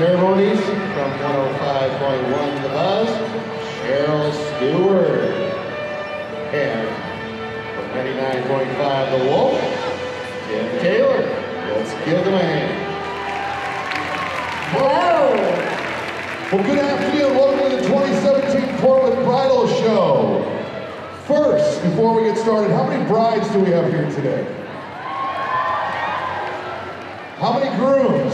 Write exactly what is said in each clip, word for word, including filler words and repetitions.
ceremonies from one oh five point one The Buzz, Cheryl Stewart. And from ninety-nine point five The Wolf, Tim Taylor. Let's give them a hand. Hello. Well, good afternoon. Welcome to the twenty seventeen Portland Bridal Show. First, before we get started, how many brides do we have here today? How many grooms?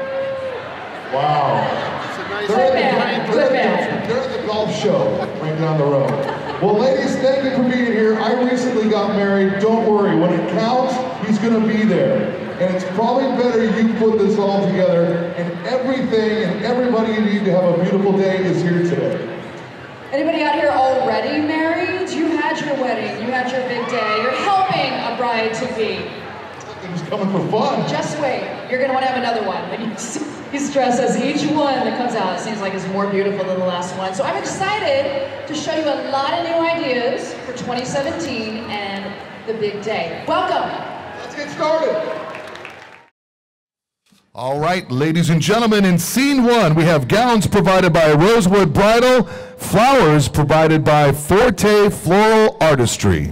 Wow. They're at, the, they're, at the, they're at the golf show right down the road. Well, ladies, thank you for being here. I recently got married. Don't worry, when it counts, he's going to be there. And it's probably better you put this all together, and everything and everybody you need to have a beautiful day is here today. Anybody out here already married? You had your wedding, you had your big day. You're helping a bride-to-be. He's coming for fun. Just wait, you're gonna wanna have another one. When you see his dress, as each one that comes out, it seems like it's more beautiful than the last one. So I'm excited to show you a lot of new ideas for twenty seventeen and the big day. Welcome. Let's get started. All right, ladies and gentlemen, in scene one, we have gowns provided by Rosewood Bridal, flowers provided by Forte Floral Artistry.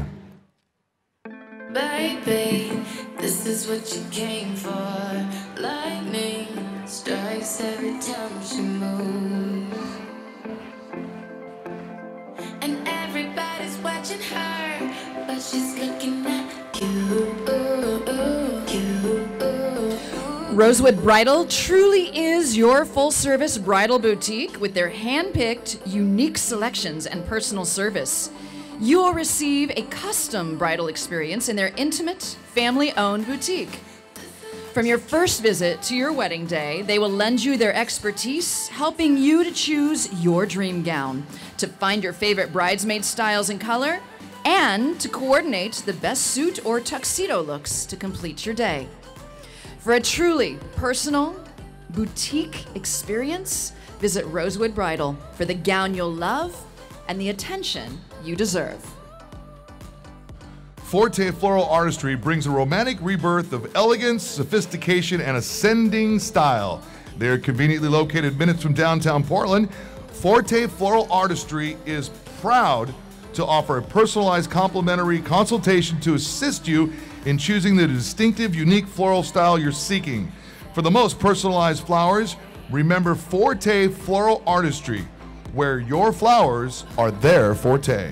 Baby, this is what you came for. Lightning strikes every time she moves, and everybody's watching her, but she's looking at you. Rosewood Bridal truly is your full-service bridal boutique with their hand-picked, unique selections and personal service. You will receive a custom bridal experience in their intimate, family-owned boutique. From your first visit to your wedding day, they will lend you their expertise, helping you to choose your dream gown, to find your favorite bridesmaid styles and color, and to coordinate the best suit or tuxedo looks to complete your day. For a truly personal, boutique experience, visit Rosewood Bridal for the gown you'll love and the attention you deserve. Forte Floral Artistry brings a romantic rebirth of elegance, sophistication, and ascending style. They're conveniently located minutes from downtown Portland. Forte Floral Artistry is proud to offer a personalized complimentary consultation to assist you in choosing the distinctive, unique floral style you're seeking. For the most personalized flowers, remember Forte Floral Artistry, where your flowers are their forte.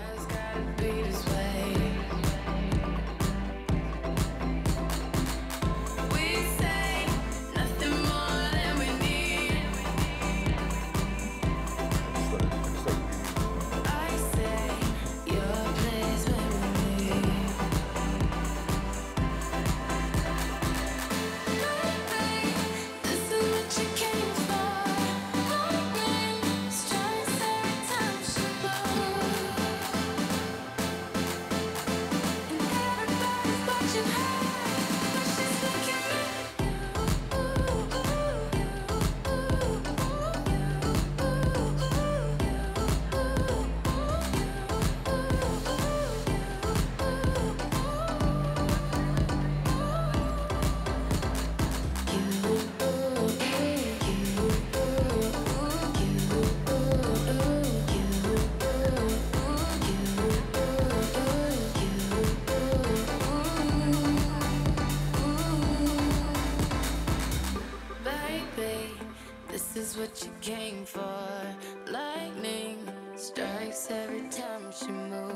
This is what you came for. Lightning strikes every time she moves.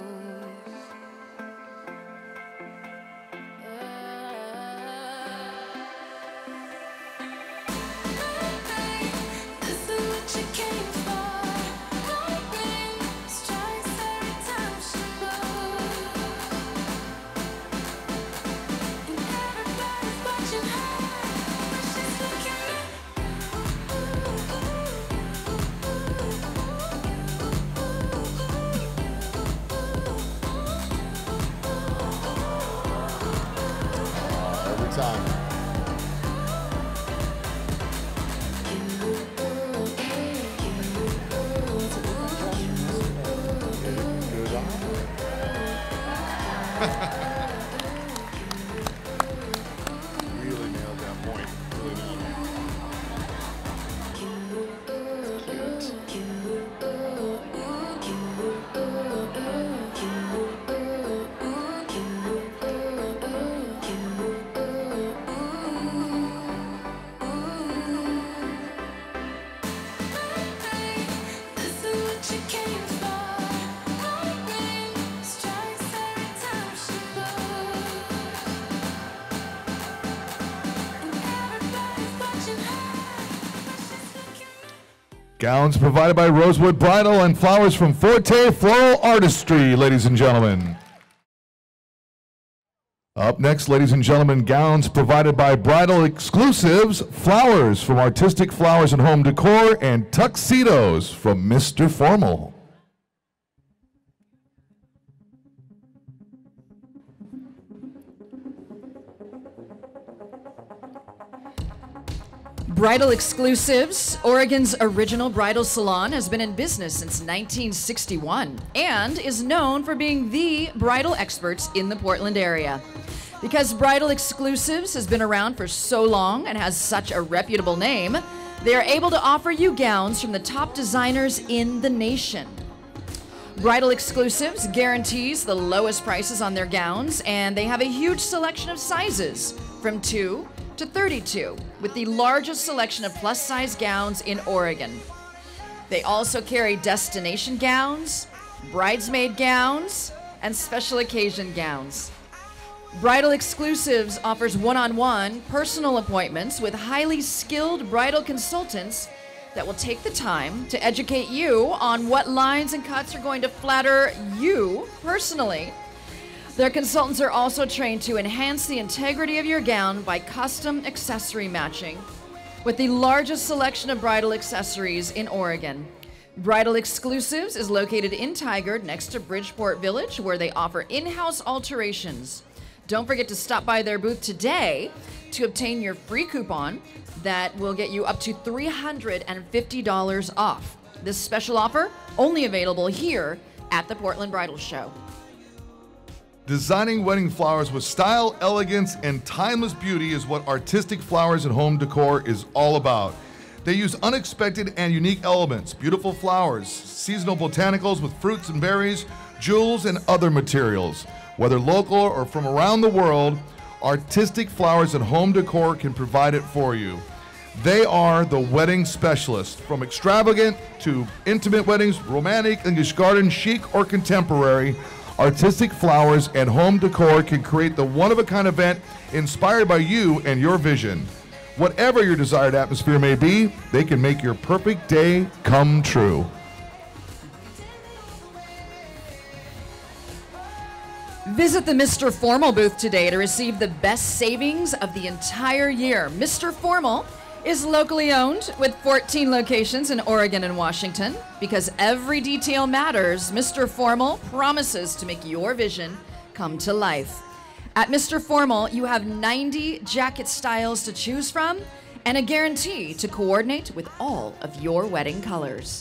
This is what you came for. Lightning strikes every time she moves, and everybody's watching her, but she's looking at. Gowns provided by Rosewood Bridal and flowers from Forte Floral Artistry, ladies and gentlemen. Up next, ladies and gentlemen, gowns provided by Bridal Exclusives, flowers from Artistic Flowers and Home Decor, and tuxedos from Mister Formal. Bridal Exclusives, Oregon's original bridal salon, has been in business since nineteen sixty-one and is known for being the bridal experts in the Portland area. Because Bridal Exclusives has been around for so long and has such a reputable name, they are able to offer you gowns from the top designers in the nation. Bridal Exclusives guarantees the lowest prices on their gowns, and they have a huge selection of sizes from two to thirty-two, with the largest selection of plus-size gowns in Oregon. They also carry destination gowns, bridesmaid gowns, and special occasion gowns. Bridal Exclusives offers one-on-one personal appointments with highly skilled bridal consultants that will take the time to educate you on what lines and cuts are going to flatter you personally. Their consultants are also trained to enhance the integrity of your gown by custom accessory matching with the largest selection of bridal accessories in Oregon. Bridal Exclusives is located in Tigard next to Bridgeport Village, where they offer in-house alterations. Don't forget to stop by their booth today to obtain your free coupon that will get you up to three hundred fifty dollars off. This special offer only available here at the Portland Bridal Show. Designing wedding flowers with style, elegance, and timeless beauty is what Artistic Flowers and Home Decor is all about. They use unexpected and unique elements, beautiful flowers, seasonal botanicals with fruits and berries, jewels, and other materials. Whether local or from around the world, Artistic Flowers and Home Decor can provide it for you. They are the wedding specialists. From extravagant to intimate weddings, romantic, English garden, chic, or contemporary, Artistic Flowers and Home Decor can create the one-of-a-kind event inspired by you and your vision. Whatever your desired atmosphere may be, they can make your perfect day come true. Visit the Mister Formal booth today to receive the best savings of the entire year. Mister Formal is locally owned with fourteen locations in Oregon and Washington. Because every detail matters, Mister Formal promises to make your vision come to life. At Mister Formal, you have ninety jacket styles to choose from and a guarantee to coordinate with all of your wedding colors.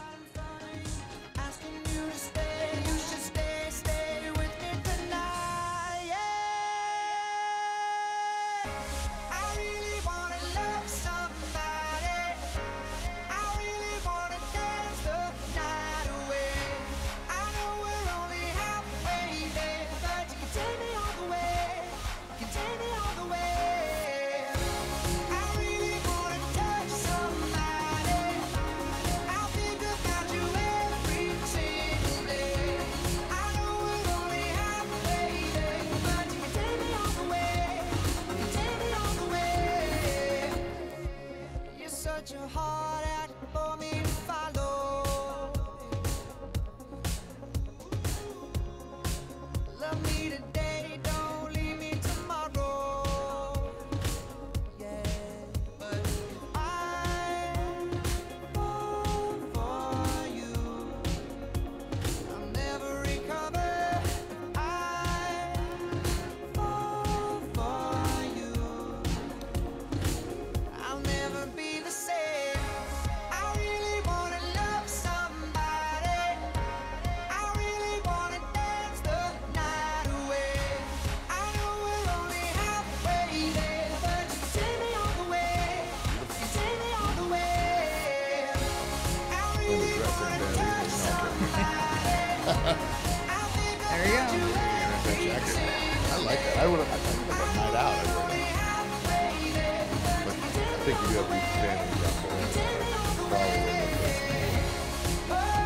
There you go. That jacket. I like that. I would have, I think like a night out. I would have. But I think you have to be standing up there. Probably wouldn't have been.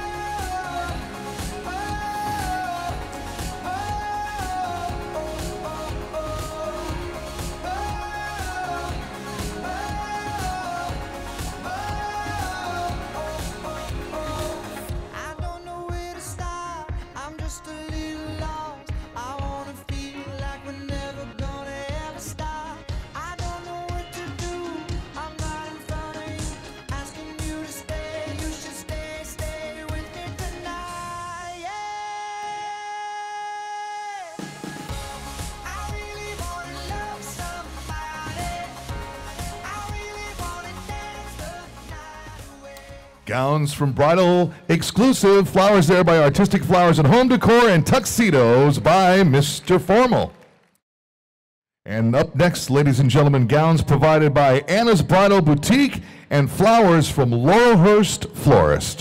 Gowns from Bridal Exclusive, flowers there by Artistic Flowers and Home Decor, and tuxedos by Mister Formal. And up next, ladies and gentlemen, gowns provided by Anna's Bridal Boutique and flowers from Laurelhurst Florist.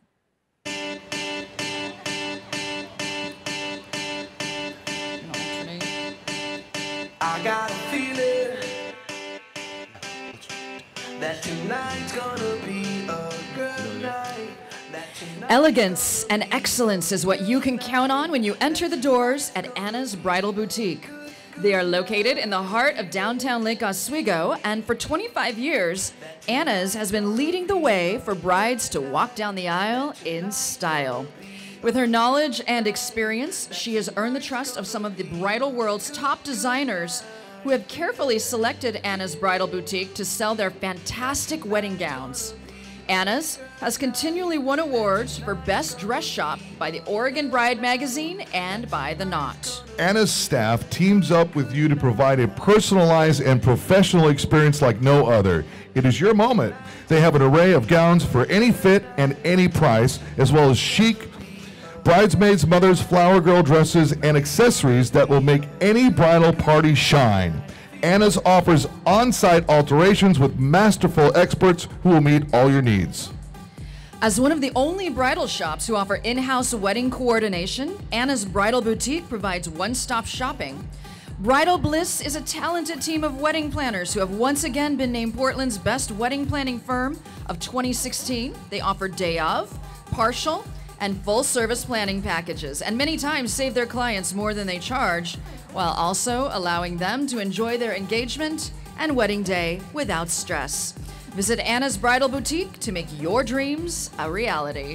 I got a feeling that tonight's gonna be a good night. Elegance and excellence is what you can count on when you enter the doors at Anna's Bridal Boutique. They are located in the heart of downtown Lake Oswego, and for twenty-five years, Anna's has been leading the way for brides to walk down the aisle in style. With her knowledge and experience, she has earned the trust of some of the bridal world's top designers who have carefully selected Anna's Bridal Boutique to sell their fantastic wedding gowns. Anna's has continually won awards for Best Dress Shop by the Oregon Bride magazine and by The Knot. Anna's staff teams up with you to provide a personalized and professional experience like no other. It is your moment. They have an array of gowns for any fit and any price, as well as chic bridesmaids, mothers, flower girl dresses, and accessories that will make any bridal party shine. Anna's offers on-site alterations with masterful experts who will meet all your needs. As one of the only bridal shops who offer in-house wedding coordination, Anna's Bridal Boutique provides one-stop shopping. Bridal Bliss is a talented team of wedding planners who have once again been named Portland's best wedding planning firm of twenty sixteen. They offer day of, partial, and full-service planning packages, and many times save their clients more than they charge, while also allowing them to enjoy their engagement and wedding day without stress. Visit Anna's Bridal Boutique to make your dreams a reality.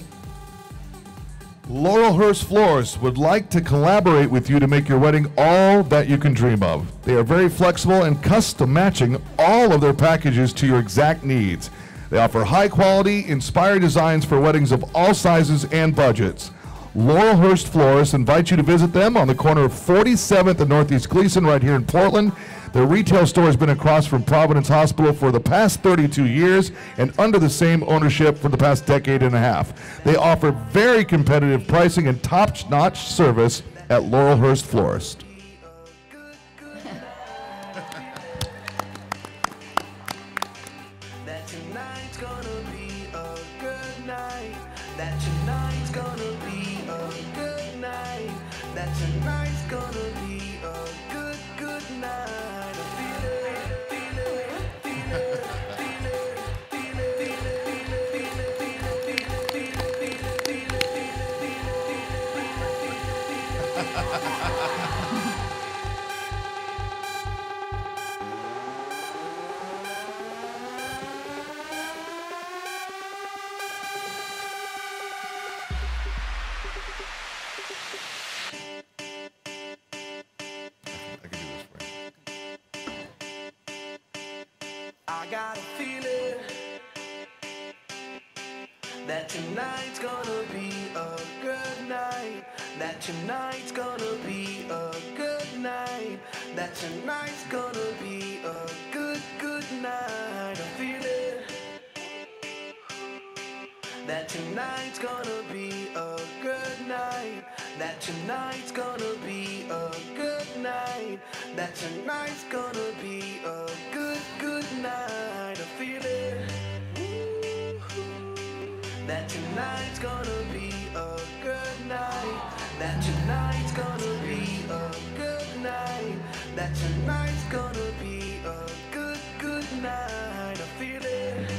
Laurelhurst Florists would like to collaborate with you to make your wedding all that you can dream of. They are very flexible and custom matching all of their packages to your exact needs. They offer high quality, inspired designs for weddings of all sizes and budgets. Laurelhurst Florists invite you to visit them on the corner of forty-seventh and Northeast Gleason right here in Portland. Their retail store has been across from Providence Hospital for the past thirty-two years and under the same ownership for the past decade and a half. They offer very competitive pricing and top-notch service at Laurelhurst Florist. I got a feeling that tonight's gonna be a good night. That tonight's gonna be a good night. That tonight's gonna be a good, good night. I feel it. That tonight's gonna be a good night. That tonight's gonna be a good night. That tonight's gonna be a good, good night. I feel it. That tonight's gonna be a good night. That tonight's gonna be a good night. That tonight's gonna be a good, good night. I feel it.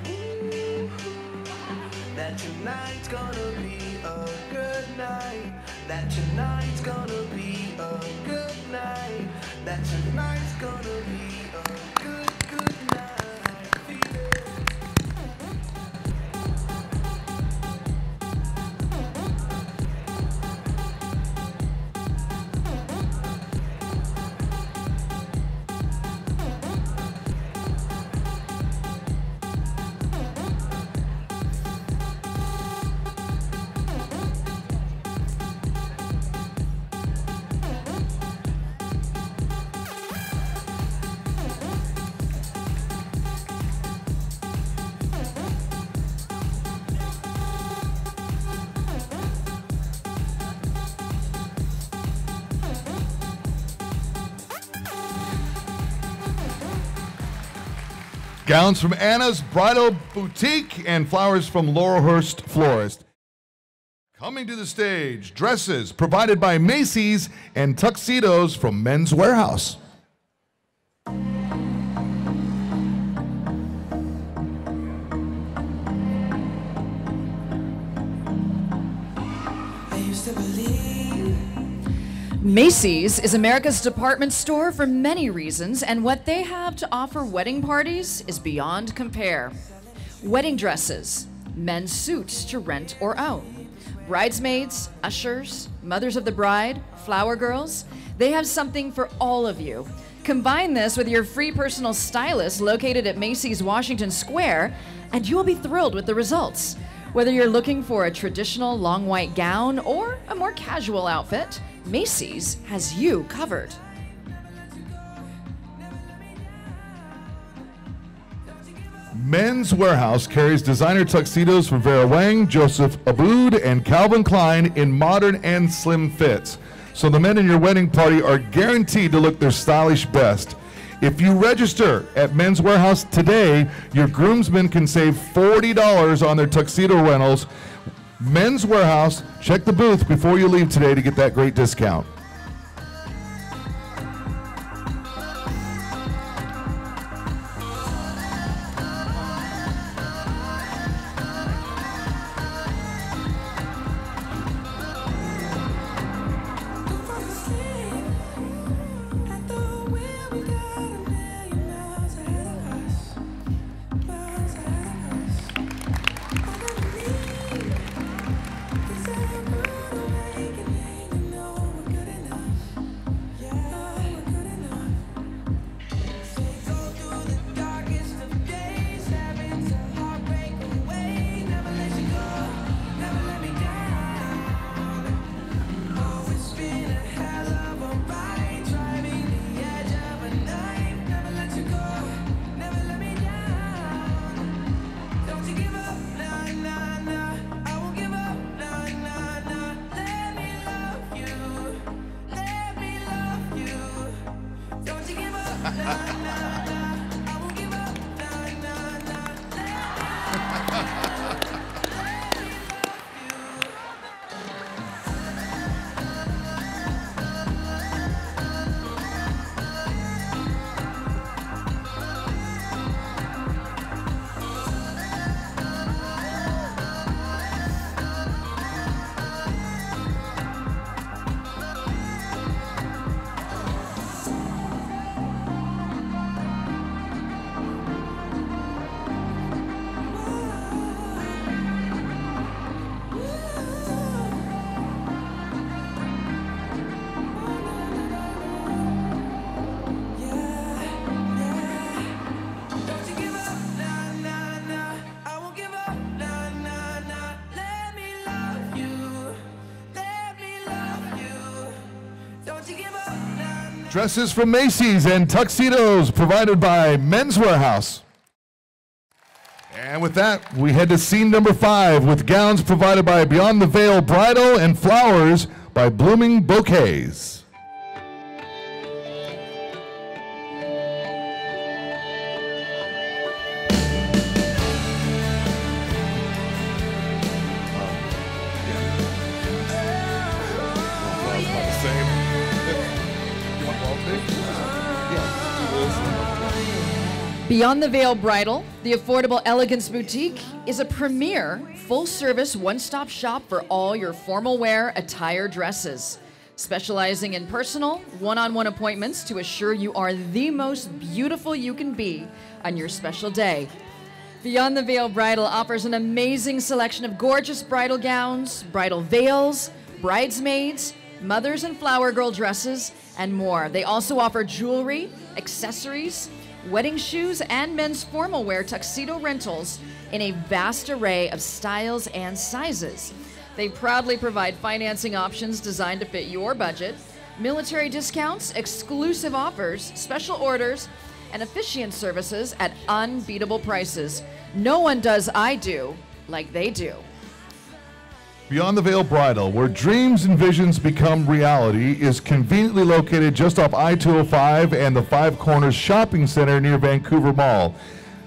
That tonight's gonna be a good night. That tonight's gonna be a good night. That tonight's gonna be a good, good night. I feel it. Gowns from Anna's Bridal Boutique and flowers from Laurelhurst Florist. Coming to the stage, dresses provided by Macy's and tuxedos from Men's Warehouse. Macy's is America's department store for many reasons, and what they have to offer wedding parties is beyond compare. Wedding dresses, men's suits to rent or own, bridesmaids, ushers, mothers of the bride, flower girls, they have something for all of you. Combine this with your free personal stylist located at Macy's Washington Square, and you'll be thrilled with the results. Whether you're looking for a traditional long white gown or a more casual outfit, Macy's has you covered. Men's Warehouse carries designer tuxedos from Vera Wang, Joseph Abboud, and Calvin Klein in modern and slim fits. So the men in your wedding party are guaranteed to look their stylish best. If you register at Men's Warehouse today, your groomsmen can save forty dollars on their tuxedo rentals. Men's Warehouse, check the booth before you leave today to get that great discount. Dresses from Macy's and tuxedos provided by Men's Warehouse. And with that, we head to scene number five with gowns provided by Beyond the Veil Bridal and flowers by Blooming Bouquets. Beyond the Veil Bridal, the affordable elegance boutique, is a premier, full-service, one-stop shop for all your formal wear attire dresses, specializing in personal, one-on-one appointments to assure you are the most beautiful you can be on your special day. Beyond the Veil Bridal offers an amazing selection of gorgeous bridal gowns, bridal veils, bridesmaids, mothers and flower girl dresses, and more. They also offer jewelry, accessories, wedding shoes, and men's formal wear tuxedo rentals in a vast array of styles and sizes. They proudly provide financing options designed to fit your budget, military discounts, exclusive offers, special orders, and officiant services at unbeatable prices. No one does I do like they do. Beyond the Veil Bridal, where dreams and visions become reality, is conveniently located just off I two oh five and the Five Corners Shopping Center near Vancouver Mall.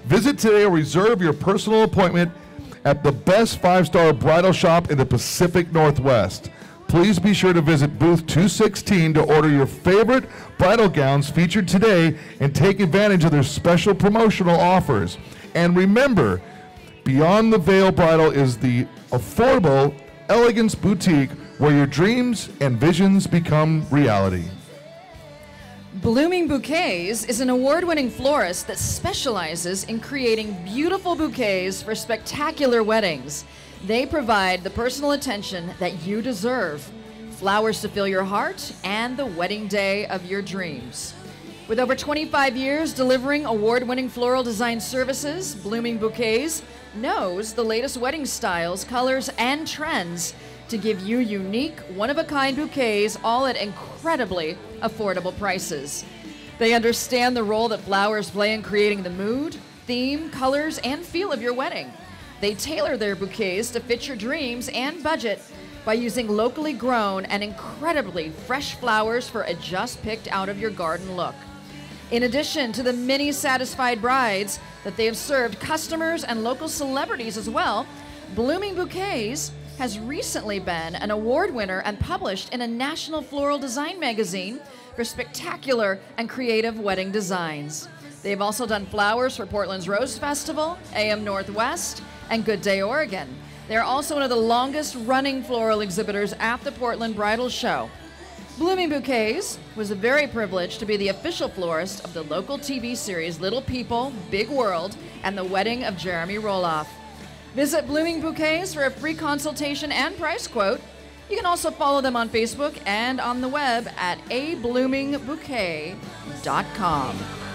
Visit today or reserve your personal appointment at the best five-star bridal shop in the Pacific Northwest. Please be sure to visit booth two sixteen to order your favorite bridal gowns featured today and take advantage of their special promotional offers. And remember, Beyond the Veil Bridal is the affordable elegance boutique where your dreams and visions become reality. Blooming Bouquets is an award-winning florist that specializes in creating beautiful bouquets for spectacular weddings. They provide the personal attention that you deserve, flowers to fill your heart, and the wedding day of your dreams. With over twenty-five years delivering award-winning floral design services, Blooming Bouquets knows the latest wedding styles, colors, and trends to give you unique, one-of-a-kind bouquets, all at incredibly affordable prices. They understand the role that flowers play in creating the mood, theme, colors, and feel of your wedding. They tailor their bouquets to fit your dreams and budget by using locally grown and incredibly fresh flowers for a just-picked out-of-your-garden look. In addition to the many satisfied brides that they have served customers and local celebrities as well, Blooming Bouquets has recently been an award winner and published in a national floral design magazine for spectacular and creative wedding designs. They've also done flowers for Portland's Rose Festival, A M Northwest, and Good Day Oregon. They're also one of the longest running floral exhibitors at the Portland Bridal Show. Blooming Bouquets was very privileged to be the official florist of the local T V series Little People, Big World, and the wedding of Jeremy Roloff. Visit Blooming Bouquets for a free consultation and price quote. You can also follow them on Facebook and on the web at a blooming bouquet dot com.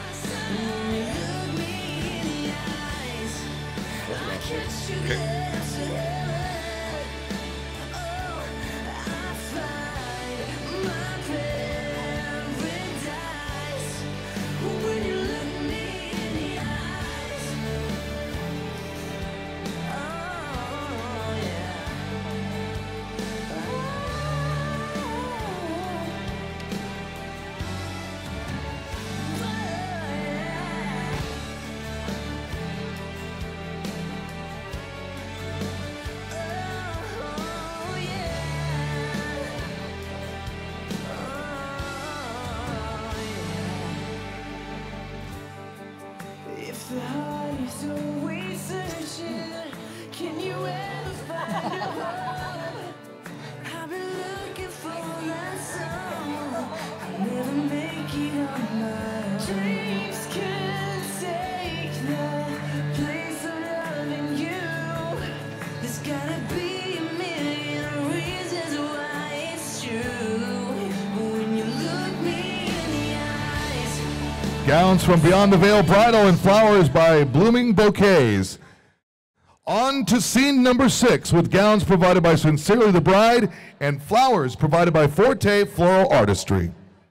The heart is always searching. Can you ever find a home? I've been looking for that someone. I'll never make it on my own. Dreams can take the place of loving you. There's gotta be a million reasons why it's true. When you look me in the eyes. Gowns from Beyond the Veil Bridal and Flowers by Blooming Bouquets. On to scene number six with gowns provided by Sincerely the Bride and flowers provided by Forte Floral Artistry.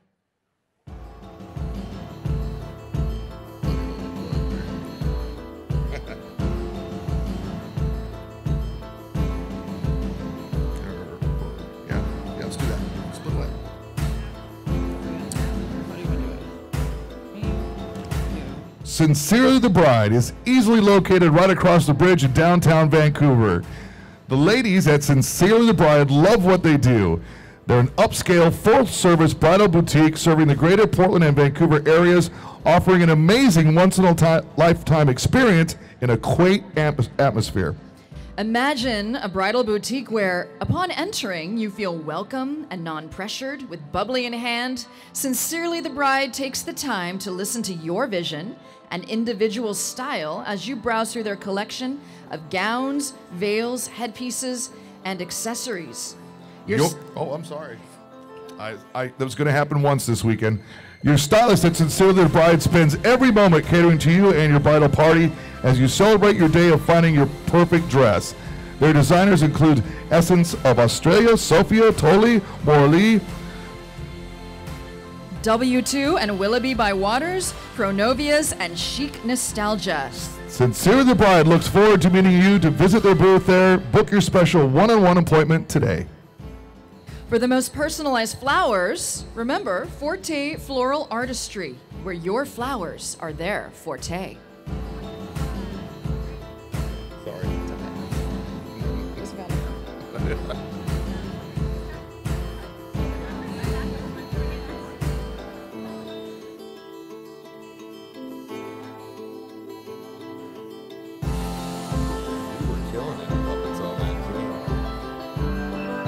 Yeah, yeah, let's do that. Split away. Sincerely the Bride is easily located right across the bridge in downtown Vancouver. The ladies at Sincerely the Bride love what they do. They're an upscale, full-service bridal boutique serving the greater Portland and Vancouver areas, offering an amazing once-in-a-lifetime experience in a quaint atmosphere. Imagine a bridal boutique where, upon entering, you feel welcome and non-pressured. With bubbly in hand, Sincerely the Bride takes the time to listen to your vision and individual style as you browse through their collection of gowns, veils, headpieces, and accessories. Your You'll, oh, I'm sorry. I, I, that was going to happen once this weekend. Your stylist at Sincerely the Bride spends every moment catering to you and your bridal party as you celebrate your day of finding your perfect dress. Their designers include Essence of Australia, Sophia, Tolly, Morley, W two and Willoughby by Waters, Pronovias, and Chic Nostalgia. Sincerely the Bride looks forward to meeting you to visit their booth there. Book your special one-on-one appointment today. For the most personalized flowers, remember Forte Floral Artistry, where your flowers are their forte. We're killing it. Puppets on that too.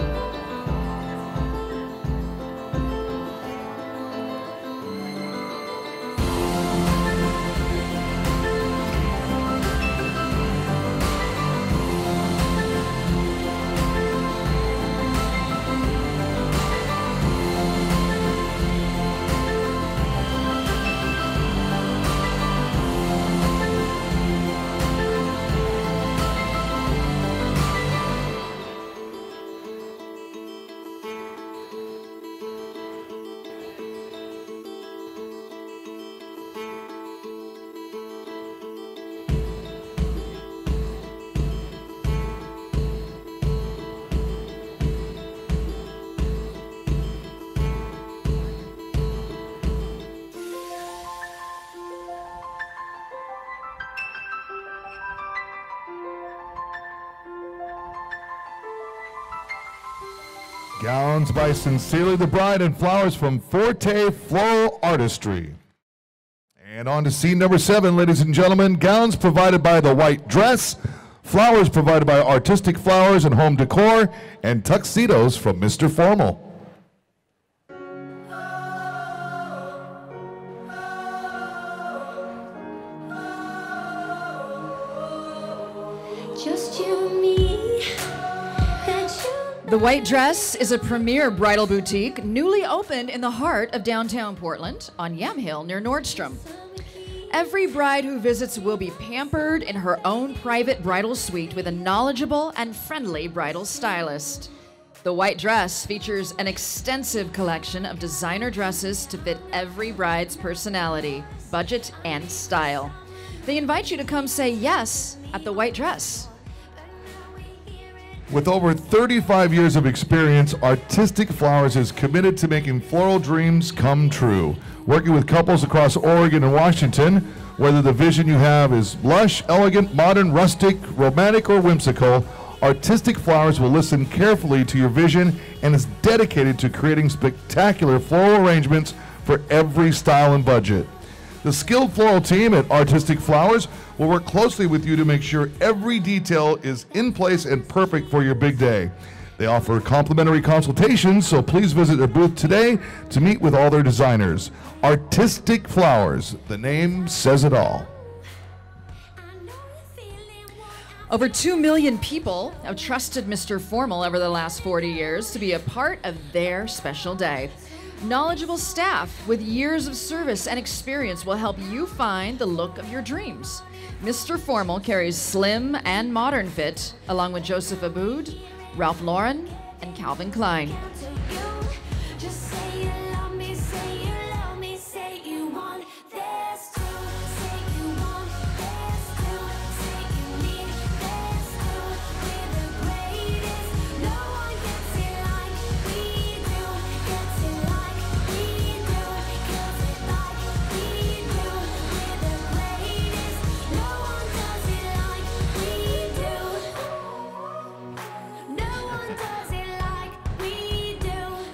Gowns by Sincerely the Bride and flowers from Forte Floral Artistry. And on to scene number seven, ladies and gentlemen. Gowns provided by The White Dress, flowers provided by Artistic Flowers and Home Decor, and tuxedos from Mister Formal. Just you and me, and you. The White Dress is a premier bridal boutique newly opened in the heart of downtown Portland on Yamhill near Nordstrom. Every bride who visits will be pampered in her own private bridal suite with a knowledgeable and friendly bridal stylist. The White Dress features an extensive collection of designer dresses to fit every bride's personality, budget, and style. They invite you to come say yes at The White Dress. With over thirty-five years of experience, Artistic Flowers is committed to making floral dreams come true. Working with couples across Oregon and Washington, whether the vision you have is lush, elegant, modern, rustic, romantic, or whimsical, Artistic Flowers will listen carefully to your vision and is dedicated to creating spectacular floral arrangements for every style and budget. The skilled floral team at Artistic Flowers will work closely with you to make sure every detail is in place and perfect for your big day. They offer complimentary consultations, so please visit their booth today to meet with all their designers. Artistic Flowers, the name says it all. Over two million people have trusted Mister Formal over the last forty years to be a part of their special day. Knowledgeable staff with years of service and experience will help you find the look of your dreams. Mister Formal carries slim and modern fit, along with Joseph Abboud, Ralph Lauren, and Calvin Klein. Just say you love me, say you love me, say you want this too. Say you want this too. Say you need this too. We're the greatest. No one gets it like we do. Gets it like we do. Gets it like we do. We're the greatest. No one does it like we do. No one does it like we do.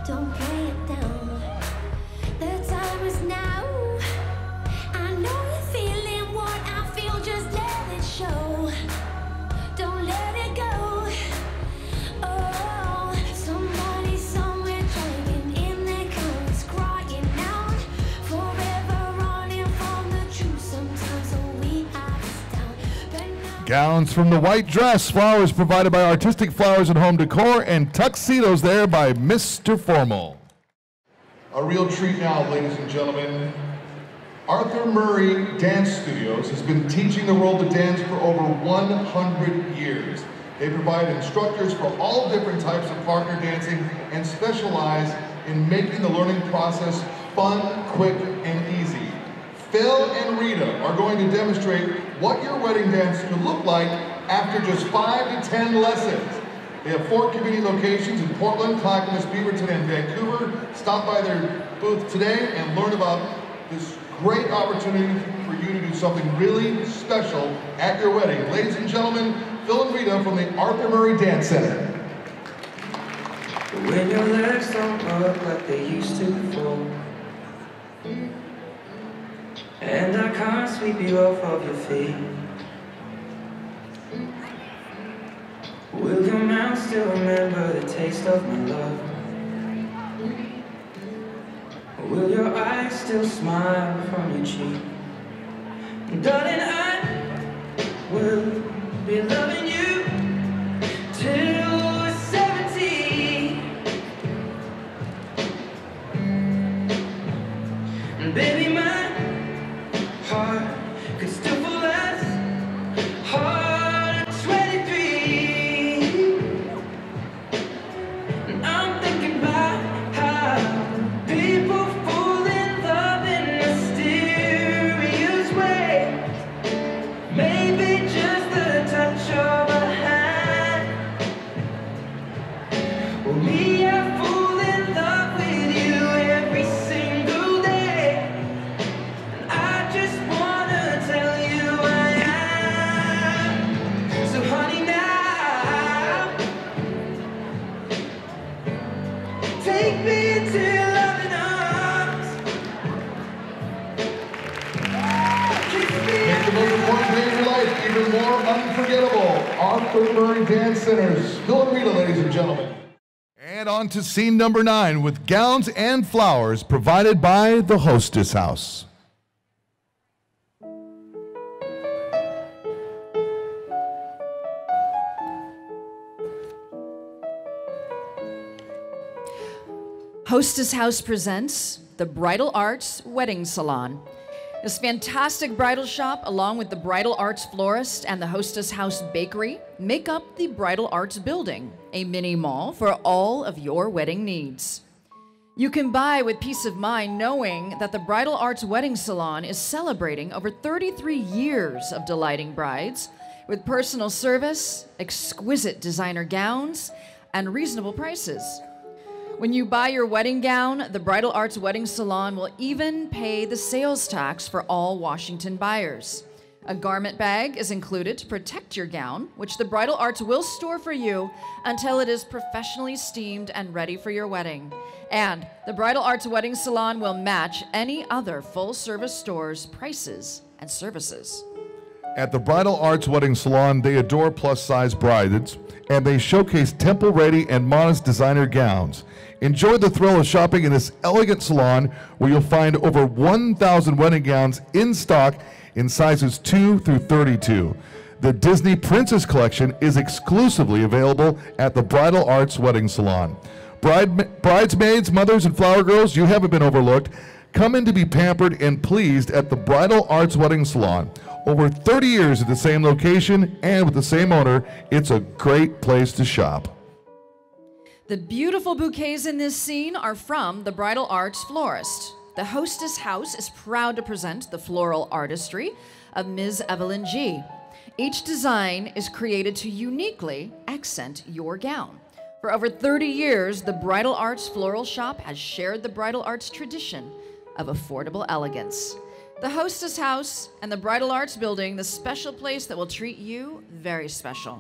don't play it down. The time is now. I know you're feeling what I feel, just let it show. Don't let it go. Oh, somebody somewhere dragging in their clothes, crying out, forever running from the truth. Sometimes so we have us down, but now. Gowns from the white dress, flowers provided by Artistic Flowers and Home Decor, and tuxedos there by Mister Formal. A real treat now, ladies and gentlemen. Arthur Murray Dance Studios has been teaching the world to dance for over one hundred years. They provide instructors for all different types of partner dancing and specialize in making the learning process fun, quick, and easy. Phil and Rita are going to demonstrate what your wedding dance could look like after just five to ten lessons. They have four community locations in Portland, Clackamas, Beaverton, and Vancouver. Stop by their booth today and learn about this great opportunity for you to do something really special at your wedding. Ladies and gentlemen, Phil and Rita from the Arthur Murray Dance Center. When your legs don't work like they used to before, and I can't sweep you off of your feet, will your mouth still remember the taste of my love? Will your eyes still smile from your cheek? Darling, I will be loving you till we're seventy. And baby, my heart could still fall as hard at twenty-three. And I'm thinking about how people fall in love in mysterious ways. Maybe just the touch of a hand. Well, me, I fall in love with you every single day. And I just wanna tell you I am. So honey, now take me into your loving arms. Kiss me. Make the most important day of your life even more unforgettable. Arthur Murray Dance Centers. Phil and Rita, ladies and gentlemen. And on to scene number nine with gowns and flowers provided by the Hostess House. Hostess House presents the Bridal Arts Wedding Salon. This fantastic bridal shop, along with the Bridal Arts Florist and the Hostess House Bakery, make up the Bridal Arts Building, a mini mall for all of your wedding needs. You can buy with peace of mind knowing that the Bridal Arts Wedding Salon is celebrating over thirty-three years of delighting brides with personal service, exquisite designer gowns, and reasonable prices. When you buy your wedding gown, the Bridal Arts Wedding Salon will even pay the sales tax for all Washington buyers. A garment bag is included to protect your gown, which the Bridal Arts will store for you until it is professionally steamed and ready for your wedding. And the Bridal Arts Wedding Salon will match any other full-service store's prices and services. At the Bridal Arts Wedding Salon, they adore plus-size brides, and they showcase temple-ready and modest designer gowns. Enjoy the thrill of shopping in this elegant salon where you'll find over one thousand wedding gowns in stock in sizes two through thirty-two. The Disney Princess Collection is exclusively available at the Bridal Arts Wedding Salon. Bride, bridesmaids, mothers, and flower girls, you haven't been overlooked. Come in to be pampered and pleased at the Bridal Arts Wedding Salon. Over thirty years at the same location and with the same owner, it's a great place to shop. The beautiful bouquets in this scene are from the Bridal Arts Florist. The Hostess House is proud to present the floral artistry of Miz Evelyn G. Each design is created to uniquely accent your gown. For over thirty years, the Bridal Arts Floral Shop has shared the bridal arts tradition of affordable elegance. The Hostess House and the Bridal Arts Building, the special place that will treat you very special.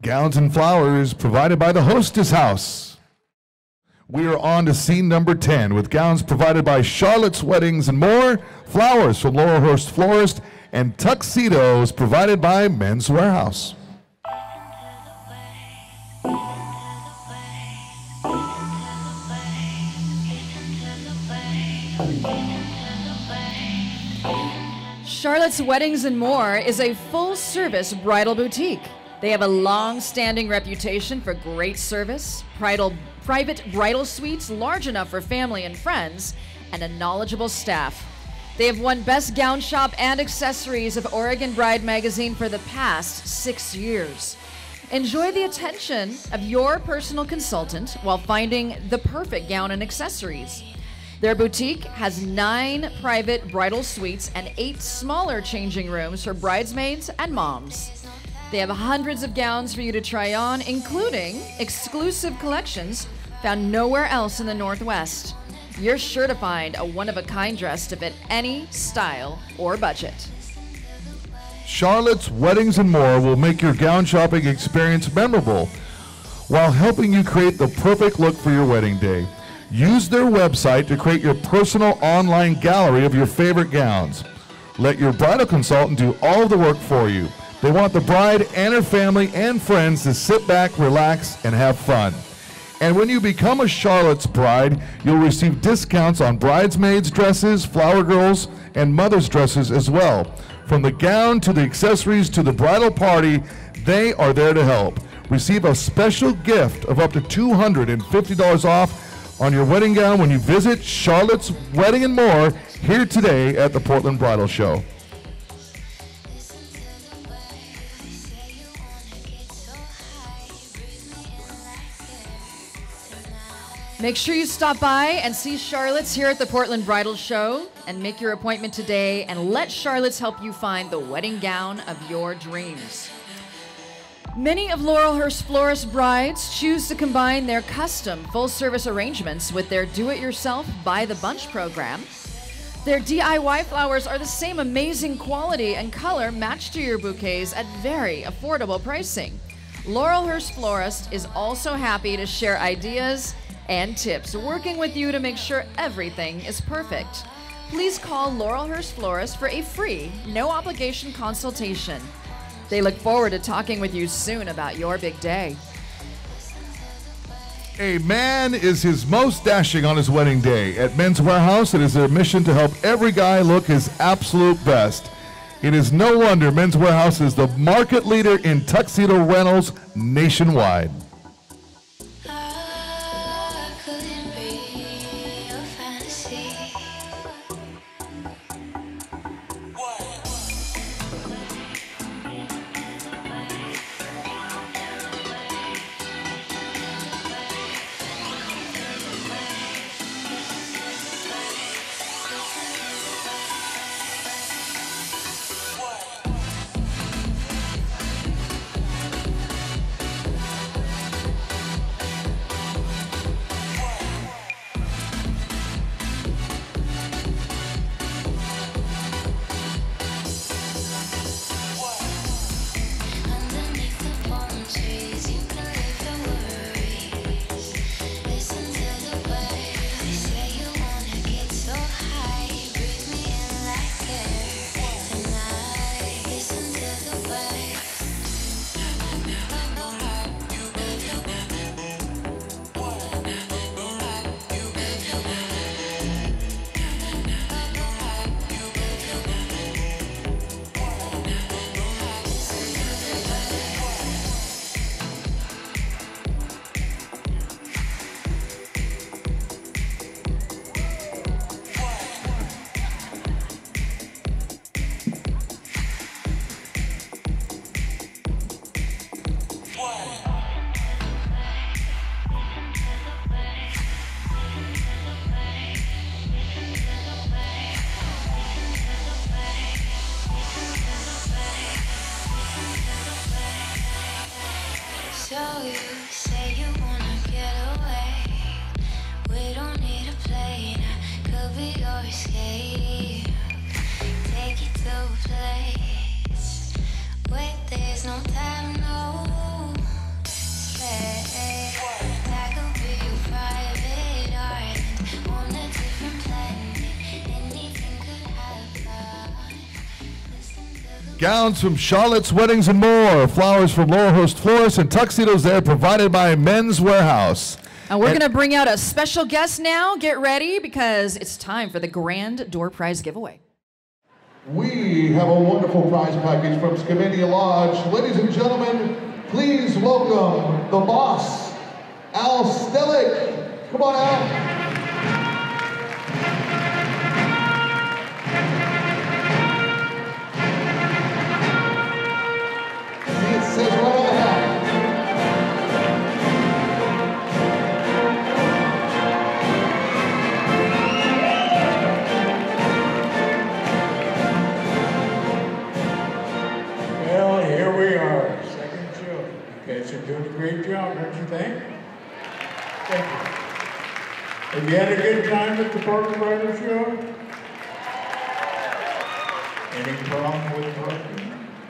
Gowns and flowers provided by the Hostess House. We are on to scene number ten with gowns provided by Charlotte's Weddings and More, flowers from Laurelhurst Florist, and tuxedos provided by Men's Warehouse. Charlotte's Weddings and More is a full-service bridal boutique. They have a long-standing reputation for great service, bridal, private bridal suites large enough for family and friends, and a knowledgeable staff. They have won Best Gown Shop and Accessories of Oregon Bride Magazine for the past six years. Enjoy the attention of your personal consultant while finding the perfect gown and accessories. Their boutique has nine private bridal suites and eight smaller changing rooms for bridesmaids and moms. They have hundreds of gowns for you to try on, including exclusive collections found nowhere else in the Northwest. You're sure to find a one-of-a-kind dress to fit any style or budget. Charlotte's Weddings and More will make your gown shopping experience memorable while helping you create the perfect look for your wedding day. Use their website to create your personal online gallery of your favorite gowns. Let your bridal consultant do all of the work for you. They want the bride and her family and friends to sit back, relax, and have fun. And when you become a Charlotte's bride, you'll receive discounts on bridesmaids' dresses, flower girls, and mother's dresses as well. From the gown to the accessories to the bridal party, they are there to help. Receive a special gift of up to two hundred fifty dollars off on your wedding gown when you visit Charlotte's Wedding and More here today at the Portland Bridal Show. Make sure you stop by and see Charlotte's here at the Portland Bridal Show and make your appointment today and let Charlotte's help you find the wedding gown of your dreams. Many of Laurelhurst Florist brides choose to combine their custom full-service arrangements with their do-it-yourself buy-the-bunch program. Their D I Y flowers are the same amazing quality and color matched to your bouquets at very affordable pricing. Laurelhurst Florist is also happy to share ideas and tips, working with you to make sure everything is perfect. Please call Laurelhurst Florist for a free, no-obligation consultation. They look forward to talking with you soon about your big day. A man is his most dashing on his wedding day. At Men's Warehouse, it is their mission to help every guy look his absolute best. It is no wonder Men's Warehouse is the market leader in tuxedo rentals nationwide. Gowns from Charlotte's Weddings and More, flowers from Laurelhurst Florists, and tuxedos there provided by Men's Warehouse. And we're And- going to bring out a special guest now. Get ready because it's time for the grand door prize giveaway. We have a wonderful prize package from Skamania Lodge. Ladies and gentlemen, please welcome the boss, Al Stellick. Come on, Al. See, it says right on the hat. Well, here we are, second show. You guys are doing a great job, don't you think? Thank you. Have you had a good time at the Portland Bridal Show? Any problem with parking?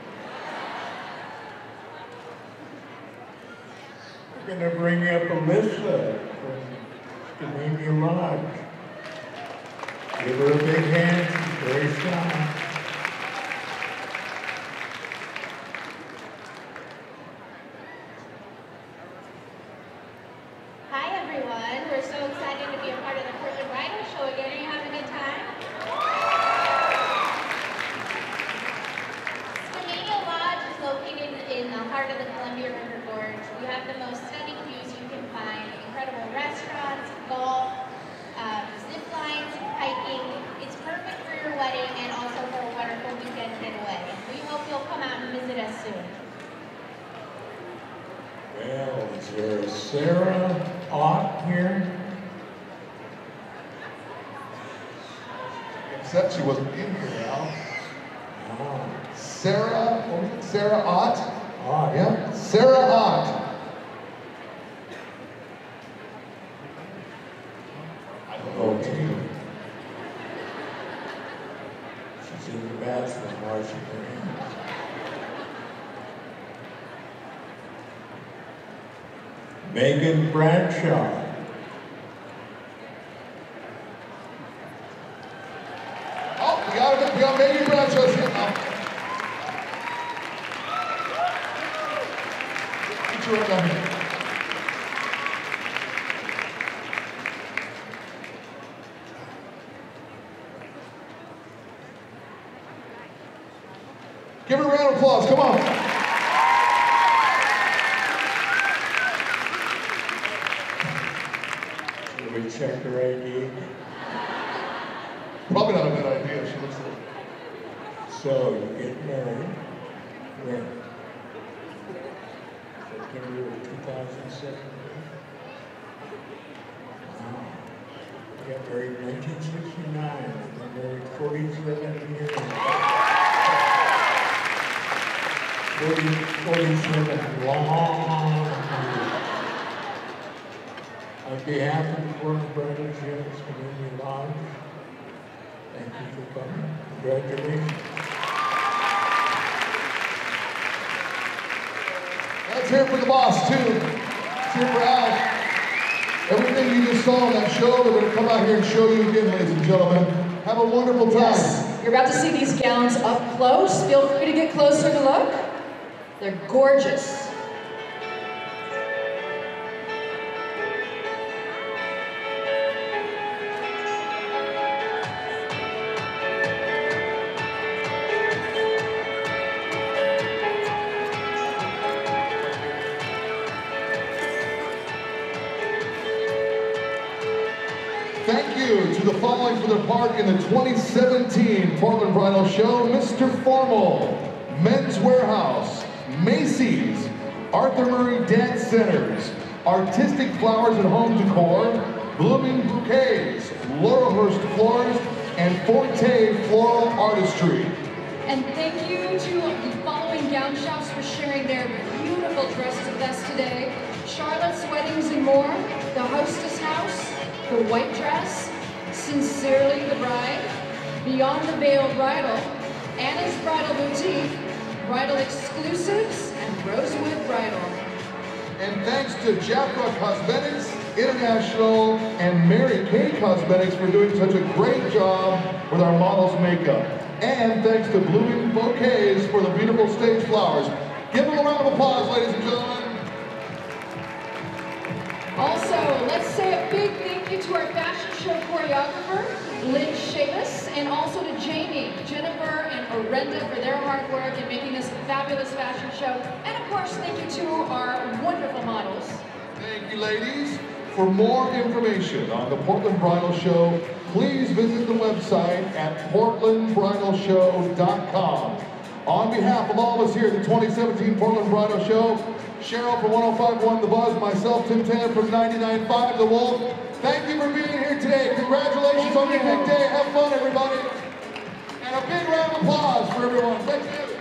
We're going to bring up Alyssa from Skamania Lodge. Give her a big hand, she's very shy. Hi everyone, we're so excited to be a part of the Portland Bridal Show again. Are you having a good time? Skamania Lodge is located in the heart of the Columbia River Gorge. We have the most stunning views you can find, incredible restaurants, golf, um, zip lines, hiking. It's perfect for your wedding and also for a wonderful weekend getaway. We hope you'll come out and visit us soon. Well, is there a Sarah Ott here? Except she wasn't in here, Al. Oh, Sarah, what was it? Sarah Ott? Ott. Yeah, Sarah Ott. I don't know what to do. She's in the bathroom washing her hands. Megan Bradshaw. Oh, we got, we got Megan Bradshaw here now. Get you right down here. Give her a round of applause, come on. Should we check her I D? Probably not a good idea, she looks like. So, you get married when? September of two thousand seventeen? Wow. You got married in nineteen sixty-nine, been married forty-seven years. forty, forty-seven long years. On behalf of the Portland Bridal Show, Skamania Lodge, thank you for coming. Congratulations. Let's hear it for the boss, too. Let's hear it for Al. Everything you just saw on that show, we're going to come out here and show you again, ladies and gentlemen. Have a wonderful time. Yes, you're about to see these gowns up close. Feel free to get closer to look. They're gorgeous. Thank you to the following for their part in the twenty seventeen Portland Bridal Show: Mister Formal, Men's Warehouse, Macy's, Arthur Murray Dance Centers, Artistic Flowers and Home Decor, Blooming Bouquets, Laurelhurst Florist, and Forte Floral Artistry. And thank you to the following gown shops for sharing their beautiful dresses with us today: Charlotte's Weddings and More, The Hostess House, The White Dress, Sincerely the Bride, Beyond the Veil Bridal, Anna's Bridal Boutique, Bridal Exclusives, and Rosewood Bridal. And thanks to Jafra Cosmetics International and Mary Kay Cosmetics for doing such a great job with our models' makeup. And thanks to Blooming Bouquets for the beautiful stage flowers. Give them a round of applause, ladies and gentlemen. Also, let's say a big thank you to our fashion show choreographer, Lynn Shavis, and also to Jamie, Jennifer, and Orenda for their hard work in making this fabulous fashion show. And of course, thank you to our wonderful models. Thank you, ladies. For more information on the Portland Bridal Show, please visit the website at portland bridal show dot com. On behalf of all of us here at the twenty seventeen Portland Bridal Show, Cheryl from one oh five point one The Buzz, myself, Tim Taylor from ninety-nine point five The Wolf, thank you for being here today. Congratulations on your big day. Have fun, everybody. And a big round of applause for everyone. Thank you.